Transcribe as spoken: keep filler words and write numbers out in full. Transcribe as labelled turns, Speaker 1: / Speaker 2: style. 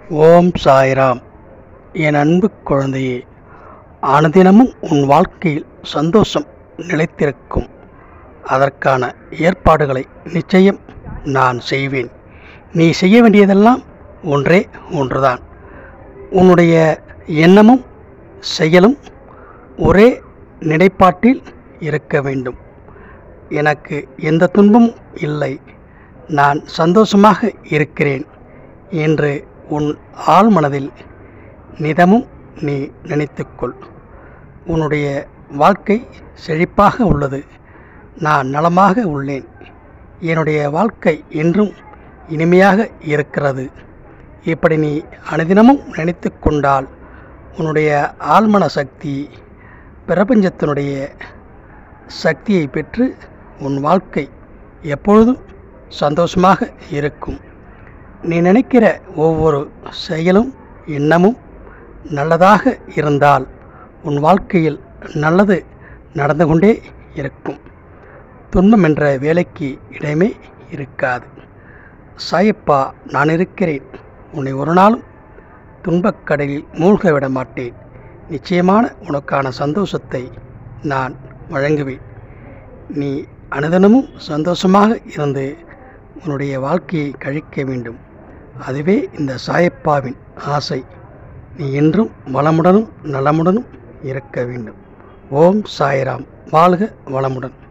Speaker 1: ஓம் சாய்ராம். என் அன்பு குழந்தையே, அனுதினமும் உன் வாழ்க்கையில் சந்தோஷம் நிலைத்திருக்கும். அதற்கான ஏற்பாடுகளை நிச்சயம் நான் செய்வேன். நீ செய்ய வேண்டியதெல்லாம் ஒன்றே ஒன்றுதான். உன்னுடைய எண்ணமும் செயலும் ஒரே நிலைப்பாட்டில் இருக்க வேண்டும். எனக்கு எந்த துன்பமும் இல்லை, நான் சந்தோஷமாக இருக்கிறேன் என்று உன் ஆழ்மனதில் நிதமும் நீ நினைத்துக்கொள். உன்னுடைய வாழ்க்கை செழிப்பாக உள்ளது, நான் நலமாக உள்ளேன், என்னுடைய வாழ்க்கை என்றும் இனிமையாக இருக்கிறது. இப்படி நீ அனுதினமும் நினைத்து கொண்டால் உன்னுடைய ஆழ்மன சக்தி பிரபஞ்சத்தினுடைய சக்தியை பெற்று உன் வாழ்க்கை எப்பொழுதும் சந்தோஷமாக இருக்கும். நீ நினைக்கிற ஒவ்வொரு செயலும் எண்ணமும் நல்லதாக இருந்தால் உன் வாழ்க்கையில் நல்லது நடந்து கொண்டே இருக்கும். துன்பம் என்ற வேலைக்கு இடமே இருக்காது. சாயப்பா, நான் இருக்கிறேன், உன்னை ஒரு நாளும் துன்பக்கடலில் மூழ்க விட மாட்டேன். நிச்சயமான உனக்கான சந்தோஷத்தை நான் வழங்குவேன். நீ அனுதினமும் சந்தோஷமாக இருந்து உன்னுடைய வாழ்க்கையை கழிக்க வேண்டும். அதுவே இந்த சாயப்பாவின் ஆசை. நீ என்றும் வளமுடனும் நலமுடனும் இருக்க வேண்டும். ஓம் சாய்ராம். வாழ்க வளமுடன்.